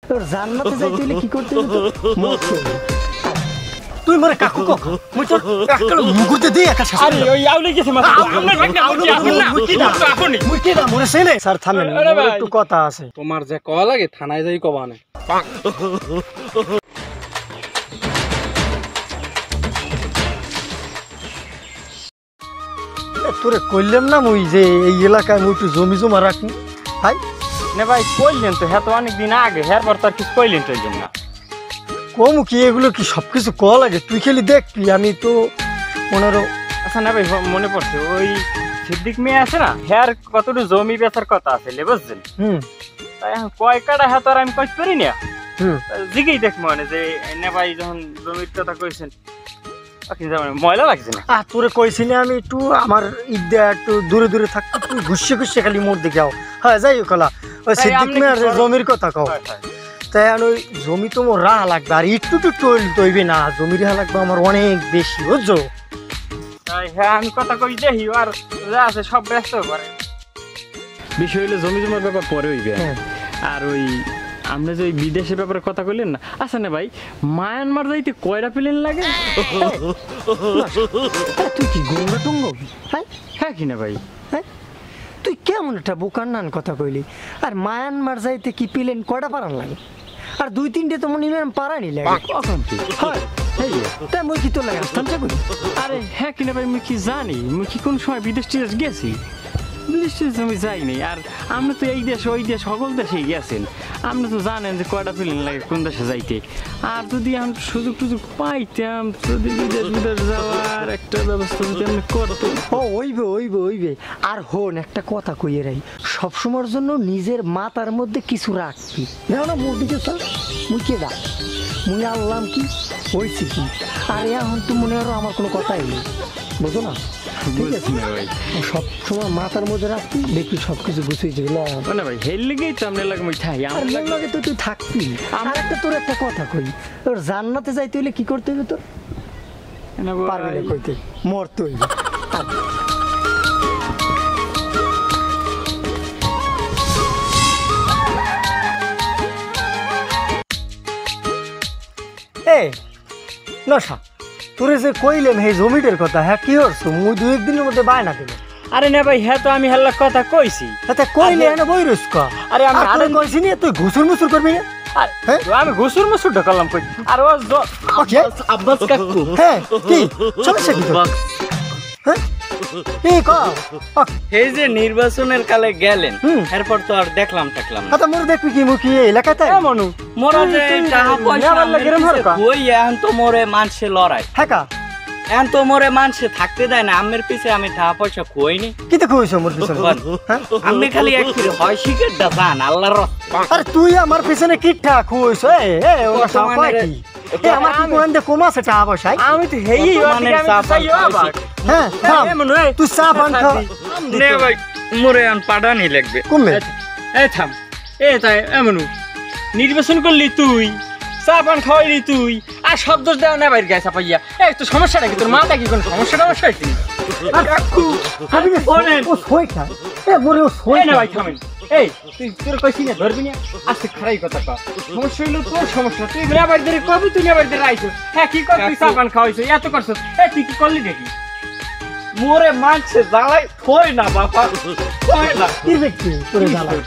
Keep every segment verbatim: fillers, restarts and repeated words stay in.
তোর জান্নাতে যাইতে হইলে কি করতে হবে? মরতে হবে। তুই মরে কাকু কক মুই তোর একলা মুগুরতে দেই একা শেষ। আরে ওই আউলে গেছে মাথা আমরা ভাগনা মুই আপন না মুই কি না আপনি মুই কি না মরে সেনে স্যার থামেন একটু কথা আছে। তোমার যে কল লাগে থানায় যাই কবানে তোরে কইলাম না মুই যে এই এলাকায় মুই একটু জমি জমা রাখি ভাই নে ভাই কইলেন তো হ্যাঁ তো অনেক দিন আগে হ্যাঁ পর তার কিছু কইলেন তো এইজন্য কমু কি এগুলো কি সবকিছু ক লাগে তুই খালি দেখবি আমি তো পনেরো। আচ্ছা না ভাই মনে পড়ছে ওই সিদ্দিক মেয়ে আছে না হ্যার কতটুকু জমি বেচার কথা আছে বুঝছেন হুম তাই এখন কয় কাটা হ্যাঁ তো আর আমি কইতে পারি না হুম জিগেই দেখ মানে যে নে ভাই যখন জমির কথা কইছেন ময়লা লাগছে না। আহ তোরে কইছি না আমি একটু আমার ঈদে একটু দূরে দূরে থাকতো তুই ঘুষে ঘুষে খালি মোর দিকে আও। হ্যাঁ যাই কলা ওই সিদ্দিক মেয়ের জমির কথা কও তাই ওই জমি তো মোর রাহা লাগবে আর একটু একটু টইল তৈবে না জমি রাহা লাগবে আমার অনেক বেশি বুঝছো। হ্যাঁ আমি কথা কই দেখি আর যা আছে সব ব্যস্ত করে বিষয় হইলে জমি জমার ব্যাপার পরে হইবে আর ওই আমরা যে বিদেশের ব্যাপারে কথা কইলেন না আচ্ছা না ভাই মায়ানমার যাইতে কয়টা প্লেন লাগে? তুই কি গঙ্গা টঙ্গ হ্যাঁ হ্যাঁ কিনা ভাই হ্যাঁ তুই কেমন একটা বোকার নান কথা কইলি আর মায়ানমার যাইতে কি প্লেন কয়টা পারান লাগে আর দুই তিনটে তো মনে হয় পারানি লাগে কখন কি হয় তাই মুই কি তোর লাগে আসতাম করি। আরে হ্যাঁ কিনা ভাই মুই কি জানি মুই কি কোন সময় বিদেশ টিদেশ গেছি বিদেশ টিদেশ আমি যাইনি আর আপনি তো এই দেশ ওই দেশ সকল দেশেই গেছেন আপনি তো জানেন যে কয়টা প্লেন লাগে কোন দেশে যাইতে আর যদি আমি সুযোগ টুযোগ পাইতাম যদি বিদেশ বিদেশ যাওয়ার একটা ব্যবস্থা যদি আপনি করতেন। ও ওইবে ওইবে ওইবে আর হন একটা কথা কইয়ে রাই সবসময়ের জন্য নিজের মাথার মধ্যে কিছু রাখবি দেখো না মোর দিকে স্যার মুই কে রাখ মুই আনলাম কি হয়েছি কি আর এখন তো মনে হয় আমার কোনো কথাই নেই বুঝো না ঠিক আছে সব সময় মাথার মধ্যে রাখবি দেখবি সব কিছু গুছিয়ে যাবে না ভাই হেল লেগেই তো আপনার লাগে মুই থাই আমার লাগে তো তুই থাকবি আমার একটা তোর একটা কথা কই তোর জান্নাতে যাইতে হইলে কি করতে হবে তোর পারবি না কইতে মরতে হইবে। এ নশা তোরে যে কইলাম এই জমিটার কথা হ্যাঁ কি হচ্ছে মুই দুই একদিনের মধ্যে বায়না দিল। আরে না ভাই হ্যাঁ তো আমি হেলার কথা কইছি আচ্ছা কইলে এনে বই রইছ আরে আমি আরে কইছি নি তুই ঘুসুর মুসুর করবি না হ্যাঁ আমি ঘুসুর মুসুর ঢকালাম কই আর ও ওকে আব্বাস কাকু হ্যাঁ কি সমস্যা কি হ্যাঁ কি কও এই যে নির্বাচনের কালে গেলেন এরপর তো আর দেখলাম দেখলাম আচ্ছা মোর দেখবি কি মুখি এলাকাতে মনু মোরা যে টাকা পয়সা কই এখন তো মোরে মানছে লড়াই হ্যাঁ কা এখন তো মোরে মানছে থাকতে দেয় না আমের পিছে আমি টাকা পয়সা কইনি কি তো কইছো মোর পিছনে হ্যাঁ আমি খালি এক ফিরে হয় সিগারেটটা জান আল্লাহর আরে তুই আমার পিছনে কি ঠাক কইছো এ এ ওরা সব কয় কি এ আমার কি কোন দে কম আছে টাকা পয়সা আমি তো হেই মানে চাইও আবার হ্যাঁ তুই চা পান খা নে ভাই মোরে আন পাডানি লাগবে কমে এই থাম এই তাই এমনু নির্বাচন করলি তুই চা পান খাওয়াইলি তুই আর সব দোষ দেওয়া না বাইরে গেছে পাইয়া এই তো সমস্যাটা কি তোর মাথা কি কোন সমস্যা সমস্যা হইছে কাকু আমি বলেন ও সই খা এ মোরে ও সই না ভাই থামেন এই তুই তোর কইছিস না ধরবি না আজকে খারাই কথা কও সমস্যা হইলো তোর সমস্যা তুই না বাইরে ধরে কবি তুই না বাইরে ধরে আইছো হ্যাঁ কি কর তুই চা পান খাওয়াইছো এত করছ এই তুই কি করলি দেখি মোরে মানছে জ্বালাই কই না বাবা কই না কি ব্যক্তি তোরে জ্বালাই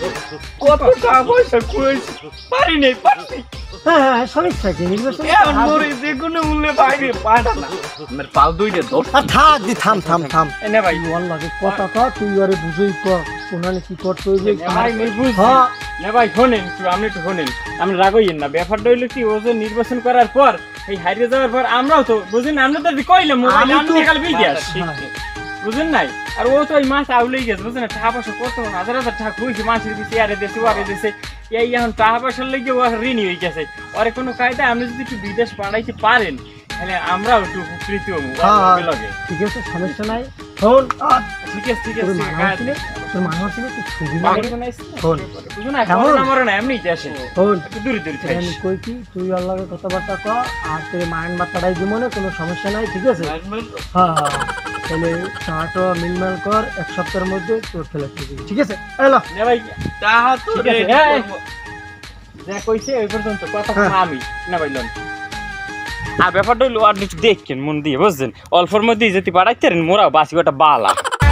কত টাকা পয়সা কইছ পারি নাই পারি হ্যাঁ হ্যাঁ সমস্যা কি নির্বাচন এখন মোরে যে কোনো মূল্যে বাইরে পাটা না আমার পাল দুইটা দোষ আর থাক দি থাম থাম থাম এনে ভাই ওয়াল লাগে কথা কা তুই আরে বুঝই কর কোনালে কি করতে হইবে ভাই মই বুঝি হ্যাঁ না ভাই শুনেন তুই আপনি একটু শুনেন আমি রাগইয়েন না ব্যাপারটা হইলো কি ও যে নির্বাচন করার পর এই হাইরে যাওয়ার পর আমরাও তো বুঝেন আমরা তো কইলাম মোবাইল আমি কাল বিল দিয়াস বুঝেন নাই আর ও তো এই মাছ আউলেই গেছে বুঝেন টাকা পয়সা কত হাজার হাজার টাকা কইছে মাছের পিছে আরে দেশে ওরে দেশে এই এখন টাকা পয়সার লেগে ও ঋণী হয়ে গেছে ওরে কোনো কায়দা আপনি যদি একটু বিদেশ পাঠাইতে পারেন তাহলে আমরাও একটু উপকৃত হবো লাগে ঠিক আছে সমস্যা নাই শোন ঠিক আছে ঠিক আছে তোর মানুষ ছিল তুই ছবি মারি বানাইছ শোন বুঝো না কেমন আমার না এমনি আসে শোন একটু দূরে দূরে থাক আমি কই কি তুই আল্লাহর কথাবার্তা কর আর তোর মাইন্ড বাতাড়াই দিব না কোনো সমস্যা নাই ঠিক আছে হ্যাঁ হ্যাঁ তাহলে টাকাটা মিলমাল কর এক সপ্তাহের মধ্যে তোর ফেলে দিবি ঠিক আছে এলো নে ভাই টাকা তো যা কইছে ওই পর্যন্ত কথা কম আমি না ভাইলন আর ব্যাপারটা হইলো আর একটু দেখেন মন দিয়ে বুঝছেন অল্পর মধ্যেই যদি বাড়াইতে পারেন মোরা বাসি ওটা বালা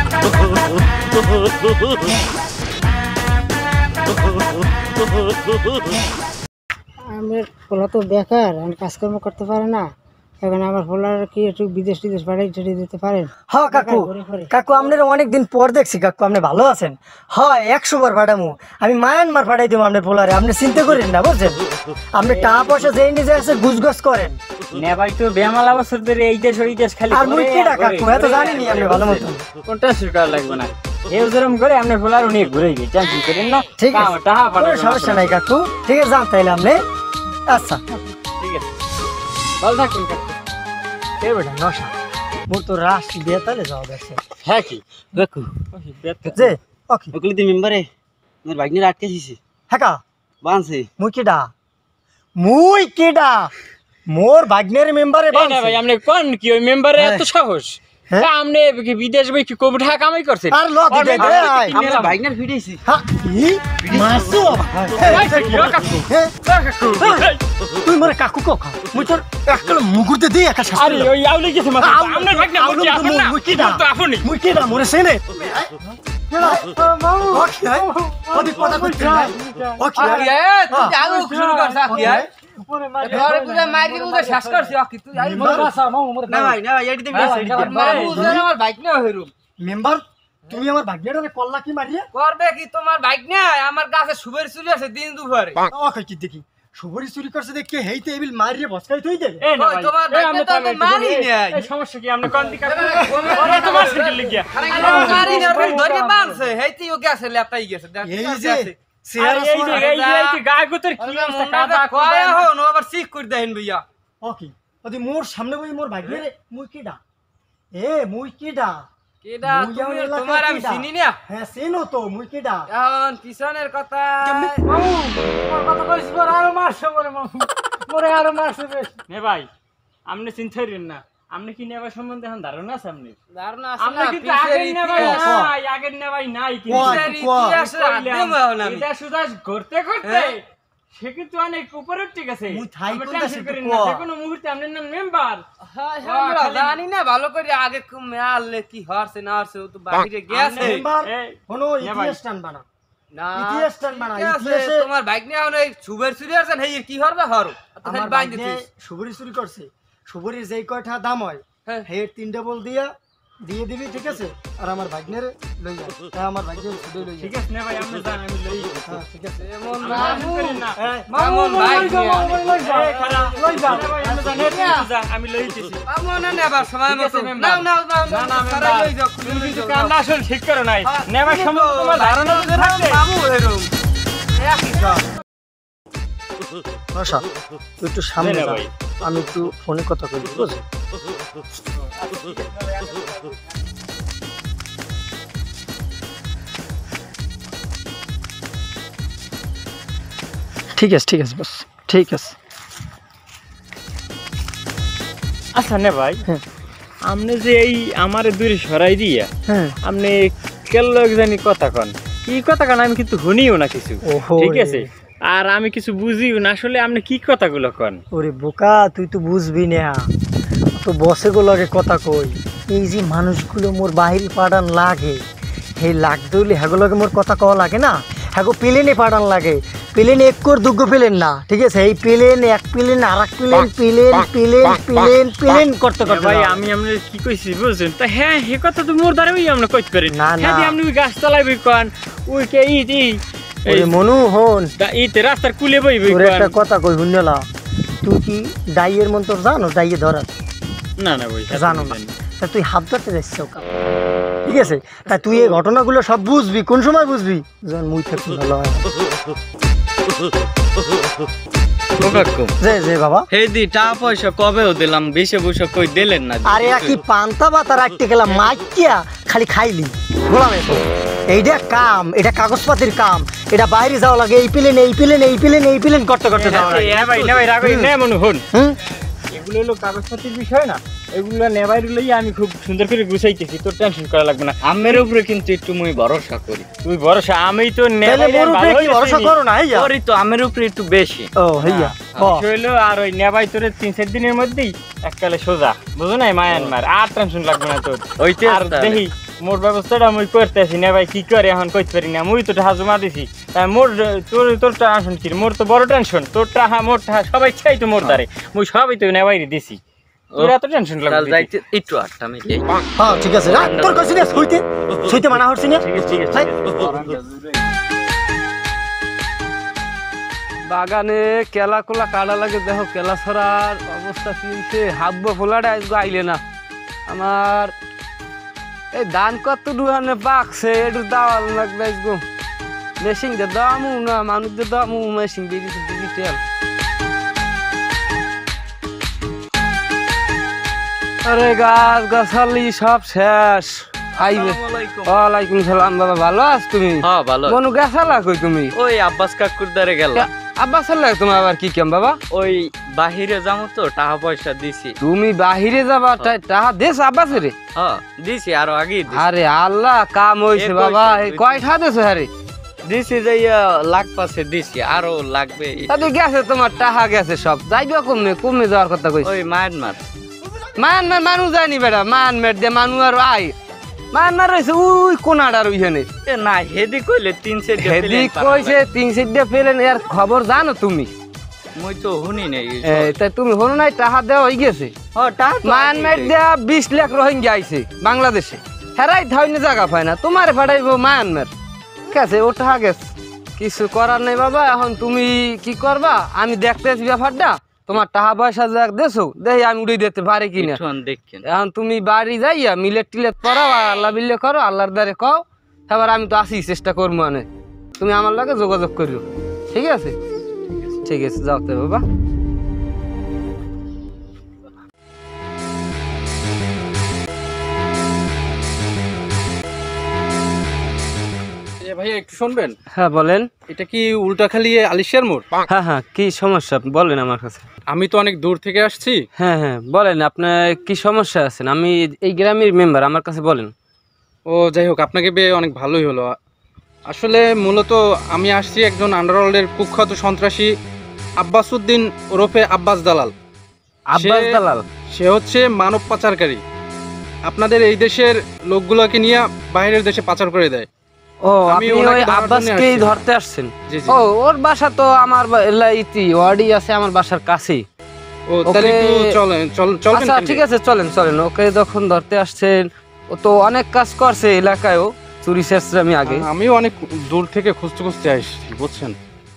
আমার পোলা তো বেকার আমি কাজকর্ম করতে পারে না এখন আমার পোলার কি একটু বিদেশ টিদেশ পাঠাই ছেড়ে দিতে পারেন? হ্যাঁ কাকু কাকু আপনারা অনেকদিন পর দেখছি কাকু আপনি ভালো আছেন? হয় একশো বার পাঠামু আমি মায়ানমার পাঠাই দেবো আপনার পোলারে আপনি চিন্তা করেন না বুঝছেন আপনি টাকা পয়সা যে নিজে আছে গুজগজ করেন নে ভাই তো বেমালা বছর ধরে এই দেশ ওই দেশ খালি আর মুই কেডা কাকু এত জানেনি আপনি ভালো মতো কোনটা সরকার লাগবে না এই যেরকম করে আপনি পোলার উনি ঘুরে গিয়ে টেনশন করেন না ঠিক আছে টাকা কোনো সমস্যা নাই কাকু ঠিক আছে জান তাইলে আপনি আচ্ছা ঠিক আছে ভালো থাকুন কাকু এ বেটা নশা মোর তো রাস বেতালে যাওয়া দেখছে হ্যাঁ কি দেখো যে ওকে ওগুলি দি মেম্বারে মোর বাইকনির আটকে দিছি হ্যাঁ বানছে মুই কেডা মুই কেডা মোর ভাগ্নের মেম্বারে এই না ভাই আপনি কোন কি ওই মেম্বারে এত সাহস হ্যাঁ? তা আপনি কি বিদেশ বই কি কোভিড টাকা কামাই করছেন আর ল দিতে দে আই আমরা বাইকনার ফিরেছি হ্যাঁ কি মাসু হ্যাঁ তুই মোর কাকু কোকা মুই তোর একল মুগুরতে দে একা শাস্তি আরে ওই আউলে গেছে মাথা আপনার ভাগ না বলছি আপনি না মুই কেডা তো আপনি মুই কেডা মোরে সেনে কেডা ওকে ওদি কথা কইতে ওকে তুই আগে শুরু কর সাকি আয় ঘরে পূজা মারি পূজা শেষ করছিস কি তুই আই না ভাই না ভাই এটি দিবি মামু উজার আমার বাইক না হইরুম মেম্বার তুমি আমার ভাগ্নেটারে কল্লা কি মারিয়া করবে কি তোমার বাইক না আমার কাছে সুবের চুরি আছে দিন দুপুরে ওকে কি দেখি সুবরি চুরি করছে দেখে হেইতে এবিল মারিয়ে বসকাই তুই দে এই না ওই ভাই তোমার এই বাইক আপনি তো মারি নাই এই সমস্যা কি আপনি কোন দিকে ওরে তোমার সাইকেল লাগিয়া মারি না রে ধরে বানছে হেইতি ও গেছে লেপটাই গেছে এই যে আর এই যে এই যে এই যে গায় গোতের কি অবস্থা কাদা কয় হন আবার ঠিক করে দেন ভাইয়া ওকে ওদি মোর সামনে বই মোর ভাগ্নেরে মুই কিডা এ মুই কিডা কেডা মুই আমার তুমি এলাকার তোমার আমি কিডা? চিনি না হ্যাঁ চেনো তো মুই কিডা এখন পিছনের কথা মামু তোর কথা কইছ পর আরো মারছে মরে মামু মরে আরো মারছে বেশ নে ভাই আপনি চিন্তা করেন না আপনি কি নেবার সম্বন্ধে এখন ধারণা আছে আপনি ধারণা আছে আপনি না কিন্তু পিছের আগের নেবাই ইতিহাস নাই আগের নেবাই নাই কিন্তু কোয়া, পিছের কোয়া। ইতিহাসে আদম হন আমি এটা সুদাস করতে করতে সে কিন্তু অনেক উপরে ঠিক আছে মুই থাই আপনি কোনটা টেনশন সে করেন তো না কোয়া। যে কোনো মুহূর্তে আপনার নাম মেম্বার হ্যাঁ আমরা জানি না ভালো করে আগে মেয়ালে কি হরছে না হরছে ও তো বাইরে গেছে মেম্বার এই, কোনো নে ভাই। ইতিহাস টানবা না না ইতিহাস টানবা না ঠিক আছে, ইতিহাসে তোমার বাইক নিয়ে এখন এই সুবের চুরি আছে হেই কি হরবে হরো আমার ভাগ্নে সুবরি চুরি করছে সুবরির যেই কয়টা দাম হয় হ্যাঁ। হের তিন ডবল দিয়া দিয়ে দিবি ঠিক আছে আর আমার ভাগ্নের লই যা তাই আমার ভাগ্নের ছুটে লই যা ঠিক আছে নে ভাই আপনি যান আমি লই গেছি হ্যাঁ ঠিক আছে এমন আপনি টেনশন করেন না মামুন বাইক এই খারাপ লই যান নে ভাই আপনি জানেন যা আমি লই গেছি মামুন না আবার সময় ঠিক আছে, মতো মেম্বার। নাও নাও নাও না না সারা মেম্বার লই যাও তুমি কিন্তু কামটা আসলে ঠিক করো নাই নেবার সম্বন্ধে তোমার ধারণা যদি থাকে মামু এরম একই সব নশা তুই একটু সামনে নে যা ভাই। আমি একটু ফোনে কথা কই বুঝলি ঠিক আছে ঠিক আছে বস ঠিক আছে আচ্ছা নে ভাই হ্যাঁ। আপনি যে এই আমার দূরে সরাই দিয়া হ্যাঁ আপনি কেল্লো জানি কথা কন কি কথা কন আমি কিন্তু শুনিও না কিছু ওহো ঠিক আছে আর আমি কিছু বুঝিও না আসলে আপনি কি কথাগুলো কন ওরে বোকা তুই তো বুঝবি না তো বসে গুলোকে কথা কই এই যে মানুষগুলো মোর বাহির পাঠান লাগে সেই লাগতে হইলে হেগুলোকে মোর কথা কওয়া লাগে না হ্যাগো প্লেনে পাঠান লাগে প্লেন এক কর দুগ্গ প্লেন না ঠিক আছে এই প্লেন এক প্লেন আর এক plane plane plane plane plane করতে করতে ভাই যাওয়া। আমি আপনার কি কইছি বুঝছেন তা হ্যাঁ হে কথা তো মোর দ্বারা আমরা কইতে পারি না, হ্যাঁ না। দি আপনি ওই গাছ তলায় কন ওই কে ই ই ওরে মনু হন ইতে রাস্তার কুলে বই বই তোর একটা কথা কই শুনলা তুই কি ডাইয়ের মন তোর জানো ডাইয়ে ধরার না না ভাই জানো না তা তুই হাত ধরতে যাচ্ছ ঠিক আছে তা তুই এই ঘটনাগুলো সব বুঝবি কোন সময় বুঝবি যখন মুই থাকি ভালো হয় যে যে বাবা হে দি টাকা পয়সা কবেও দিলাম বিশে বৈশা কই দিলেন না আরে কি পান্তা বাতা রাখতে গেলাম মাইকিয়া খালি খাইলি বললাম তো এইটা কাম এটা কাগজপাতির কাম এটা বাইরে যাওয়া লাগে এই প্লেন এই প্লেন এই প্লেন এই প্লেন করতে করতে যাওয়া লাগে এ ভাই না ভাই রাগ নে মনু হন হুম এগুলো হলো কাগজপত্রের বিষয় না, এগুলো নেবাই লই আমি খুব সুন্দর করে গুছাইতেছি, তোর টেনশন করা লাগবে না। আমের উপরে কিন্তু একটু মুই ভরসা করি। তুই ভরসা, আমি তো তাহলে নেবাই মোর উপরে কি ভরসা করো না হইয়া? করি তো আমের উপরে একটু বেশি। ও হইয়া হইলো আর ওই নেবাই তোর তিন চার দিনের মধ্যেই এককালে সোজা, বুঝো নাই মায়ানমার, আর টেনশন লাগবে না তোর। ওইতে আর দেখি মোর ব্যবস্থাটা মুই করতেছি, নেবাই কি করে এখন কইতে পারি না, মুই তো টাকা জমা দিছি। তাই মোর তোর তোর টেনশন কি, মোর তো বড় টেনশন, তোর টাকা মোর টাকা সবাই চাই তো মোর দ্বারে, মুই সবই তো নেবাই দিছি, তোর এত টেনশন লাগবে না। যাইতে একটু আটটা আমি যাই। হ্যাঁ ঠিক আছে, রাখ তোর কাছে না সইতে সইতে মানা হচ্ছে না। ঠিক আছে ঠিক আছে, হাই। বাগানে কেলা কোলা কাটা লাগে, দেখো কেলা ছড়ার অবস্থা কি হয়েছে। হাব্ব ফোলাটা আজকে আইলে না আমার, এই ধান কত ডুহানে পাকছে, একটু দাওয়াল লাগবে আজগো। মেশিন দিয়ে দামু না, মানুষ দিয়ে দামু, মেশিন বেরিয়েছে ডিজিটাল। আরে গাছ গাছালি সব শেষ। খাইবে। ওয়ালাইকুম সালাম বাবা, ভালো আছ তুমি? হ্যাঁ ভালো। মনু গেছালা কই তুমি? ওই আব্বাস কাকুর দ্বারে গেলাম। আব্বাস লাগে তোমার আবার কি কাম বাবা? ওই বাহিরে যাবো তো, টাকা পয়সা দিছি। তুমি বাহিরে যাবা, টাকা দেশ আব্বাসে রে? হ্যাঁ দিছি, আরো আগে দিছি। আরে আল্লাহ কাম হইছে বাবা। কয় টাকা দেছো আরে? দিছি যাইয়া লাখ পাশে দিছি, আরো লাগবে। তাতে গেছে তোমার টাকা গেছে সব। যাইবা কমে কমে যাওয়ার কথা কইছি। ওই মায়ানমার মায়ানমার মানুষ যায়নি বেটা, মায়ানমার দিয়ে মানুষ আর আই। মায়ানমার রয়েছে ওই কোনাডার ওইখানে। এ না হেদি কইলে তিন সেট হেদি কইছে তিন সেট দিয়ে ফেলেন, এর খবর জানো তুমি? মুই তো শুনি নাই। তাই তুমি হলো নাই টাকা দেওয়া হয়ে গেছে। মায়ানমার দেয়া বিশ লাখ রোহিঙ্গা আইছে বাংলাদেশে, হেরাই থাইনে জায়গা পায় না, তোমার ফাটাইবো মায়ানমার। ঠিক আছে, ও টাকা গেছে, কিছু করার নেই বাবা। এখন তুমি কি করবা, আমি দেখতেছি ব্যাপারটা। তোমার টাকা পয়সা যা দেছো দেখি আমি উড়ে দিতে পারি কিনা। দেখেন এখন তুমি বাড়ি যাইয়া মিলেট টিলেট পড়াও আর আল্লাহ বিল্লে করো, আল্লাহর দ্বারে কও। এবার আমি তো আসি, চেষ্টা করবো মানে। তুমি আমার লগে যোগাযোগ করিও, ঠিক আছে? ঠিক আছে, যাও তো বাবা। ভাইয়া একটু শুনবেন? হ্যাঁ বলেন। এটা কি উল্টাখালী আলিশার মোড়? হ্যাঁ হ্যাঁ, কি সমস্যা বলেন আমার কাছে। আমি তো অনেক দূর থেকে আসছি। হ্যাঁ হ্যাঁ বলেন, আপনার কি সমস্যা আছেন? আমি এই গ্রামের মেম্বার, আমার কাছে বলেন। ও যাই হোক, আপনাকে পেয়ে অনেক ভালোই হলো। আসলে মূলত আমি আসছি একজন আন্ডারওয়ার্ল্ডের কুখ্যাত সন্ত্রাসী আব্বাস উদ্দিন ওরফে আব্বাস দালাল। আব্বাস সে- দালাল? সে হচ্ছে মানব পাচারকারী। আপনাদের এই দেশের লোকগুলোকে নিয়ে বাইরের দেশে পাচার করে দেয়। ও, আমি আপনি ওনাকে ওই ধরার জন্য আব্বাসকেই আসছি। ধরতে আসছেন? জি জি। ও, ওর বাসা তো আমার বা- এলা- ইতি ওয়ার্ডই আছে আমার বাসার কাছেই। ও তাহলে ওকে- একটু চলেন, চল- চলবেন আচ্ছা কেন? ঠিক আছে, চলেন চলেন। ওকে যখন ধরতে আসছেন, ও তো অনেক কাজ করছে এলাকায়ও, চুরি শেষরামি আগে। আমিও অনেক দূর থেকে খুঁজতে খুঁজতে আসছি, বুঝছেন?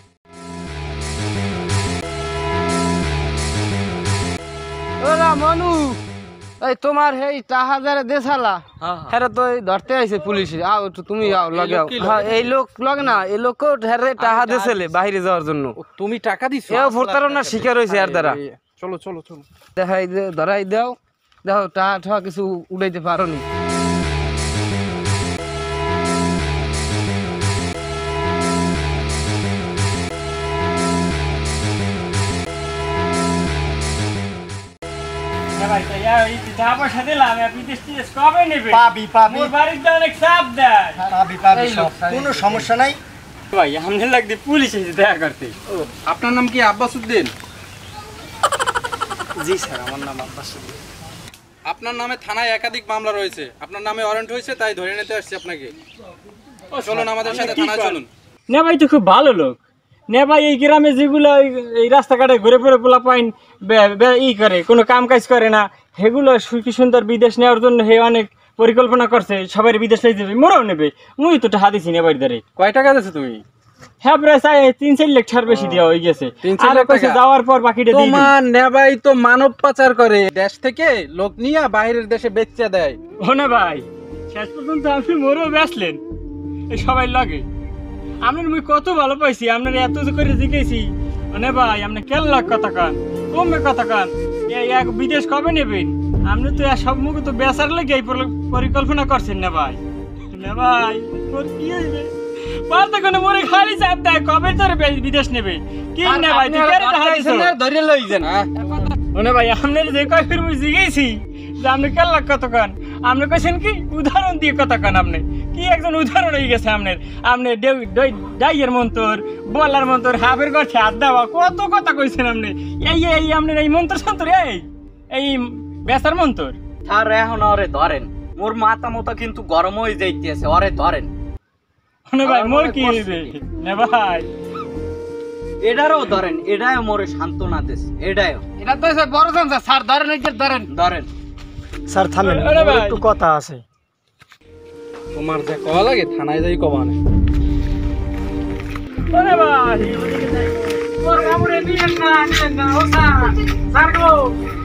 ওরা মনু, এই তোমার এই টাকা যারা দেশালা, হ্যাঁ তো এই ধরতে আইছে পুলিশ। আও একটু তুমি আও লগে আও। হ্যাঁ এই লোক লগে না, এই লোক হ্যারে টাকা দেছেলে বাইরে যাওয়ার জন্য। ও, তুমি টাকা দিছো? এও প্রতারণার শিকার হয়েছে আর দ্বারা। চলো চলো চলো। দেখাই দে, ধরাই দাও, দেখো টাকা ঠাকা কিছু উড়াইতে পারো নি। ভাই তাই এই টাকা পয়সা দিলাম, বিদেশ টিদেশ কবে নেবে? পাবি পাবি মোর বাড়িতে অনেক চাপ দেয়। পাবি পাবি সব, কোনো সমস্যা নাই। ভাই আমাদের লাগতে পুলিশ এসে দেখা করতে। আপনার নাম কি আব্বাস উদ্দিন? জি স্যার, আমার নাম আব্বাস উদ্দিন। আপনার নামে থানায় একাধিক মামলা রয়েছে, আপনার নামে ওয়ারেন্ট হয়েছে, তাই ধরে নিতে আসছি আপনাকে। চলুন আমাদের সাথে থানায় চলুন। না ভাই তো খুব ভালো লোক। না ভাই এই গ্রামে যেগুলো এই- এই রাস্তাঘাটে ঘুরে ফিরে পোলা পাইন ই করে, কোনো কাম কাজ করে না, সেগুলো কি সুন্দর বিদেশ নেওয়ার জন্য হে অনেক পরিকল্পনা করছে, সবাই বিদেশ নিয়ে যাবে, মোরাও নেবে। মুই তো টাকা দিছি নেবার দ্বারে। কয় টাকা দিয়েছো তুমি? হ্যাঁ প্রায় চাই তিন চার লাখ ছাড় বেশি দেওয়া হয়ে গেছে। তিন চার আর লাখ কইছে টাকা? যাওয়ার পর বাকিটা দিয়ে দিন। তোমার নেবাই তো মানব পাচার করে, দেশ থেকে লোক নিয়ে বাইরের দেশে বেচে দেয়। ও না ভাই, শেষ পর্যন্ত আপনি মোরও বেসলেন এই সবাই লাগে। আপনার মুই কত ভালো পাইছি, আপনার এত যে করে জিজ্ঞেসি। মানে ভাই আপনি কেন লাখ কথা কান, কমে কথা কান, এই এক বিদেশ কবে নেবেন? আপনি তো সব মুখে তো বেচার লেগে এই পরিকল্পনা করছেন না ভাই। না ভাই মোর কি হইবে? পারতে কোনো মোরে খালি চাপ দেয়, কবে তোর বিদেশ নেবে? কি না ভাই, তুই কেন টাকা দিছ? ধরে লই যান। হ্যাঁ ওনে ভাই আপনার যে কয়ফির বুঝে গেছি যে আপনি কেল্লা কত কান আপনি কইছেন কি উদাহরণ দিয়ে কথা কান আপনি কি একজন উদাহরণ হয়ে গেছে আপনার আপনি ডাইয়ের মন্তর বলার মন্তর হাফের গছে হাত দেওয়া কত কথা কইছেন আপনি এই এই আপনার এই মন্ত্র সন্তর এই এই বেসার মন্তর আর এখন ওরে ধরেন মোর মাথা মতো কিন্তু গরম হয়ে যাইতেছে ওরে ধরেন ওনে ভাই মোর কি হইবে না ভাই এটারও ধরেন এটাও মোরে সান্ত্বনা দিছে এটাও এটা তো এসে বড় জানছে স্যার ধরেন এই যে ধরেন ধরেন স্যার থামেন ওরে ভাই। একটু কথা আছে তোমার যে কওয়া লাগে থানায় যাই কবা না ওরে ভাই ওর কামড়ে দিয়েন না দিয়েন না ও স্যার স্যার গো